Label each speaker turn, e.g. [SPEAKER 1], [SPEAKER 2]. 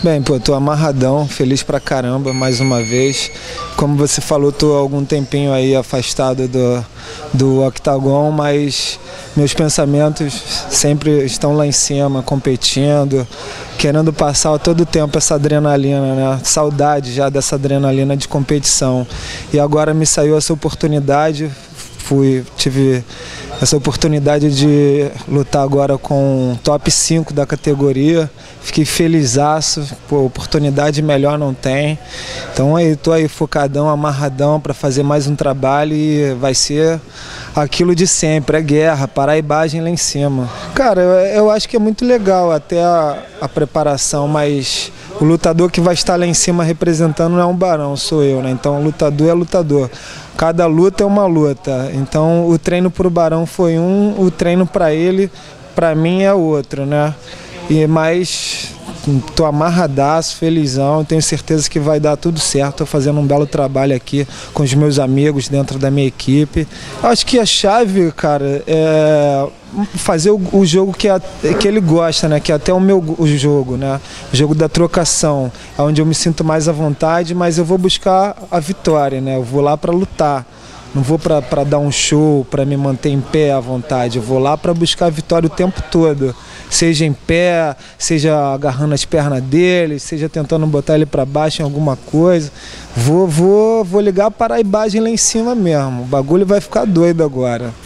[SPEAKER 1] Bem, pô, tô amarradão, feliz pra caramba mais uma vez. Como você falou, tô há algum tempinho aí afastado do octagon, mas meus pensamentos sempre estão lá em cima, competindo, querendo passar a todo tempo essa adrenalina, né? Saudade já dessa adrenalina de competição. E agora me saiu essa oportunidade, tive essa oportunidade de lutar agora com o top 5 da categoria. Fiquei felizaço, pô, oportunidade melhor não tem. Então aí tô aí focadão, amarradão para fazer mais um trabalho e vai ser aquilo de sempre, é guerra, paraibagem lá em cima. Cara, eu acho que é muito legal até a preparação, mas o lutador que vai estar lá em cima representando não é um barão, sou eu, né? Então lutador é lutador. Cada luta é uma luta. Então o treino pro barão foi um, o treino para ele, para mim é outro, né? Mas tô amarradaço, felizão, tenho certeza que vai dar tudo certo. Tô fazendo um belo trabalho aqui com os meus amigos dentro da minha equipe. Acho que a chave, cara, é fazer o jogo que ele gosta, né? Que é até o jogo, né? O jogo da trocação, é onde eu me sinto mais à vontade, mas eu vou buscar a vitória, né? Eu vou lá para lutar. Não vou para dar um show, para me manter em pé à vontade. Eu vou lá para buscar a vitória o tempo todo. Seja em pé, seja agarrando as pernas dele, seja tentando botar ele para baixo em alguma coisa. Vou ligar a paraibagem lá em cima mesmo. O bagulho vai ficar doido agora.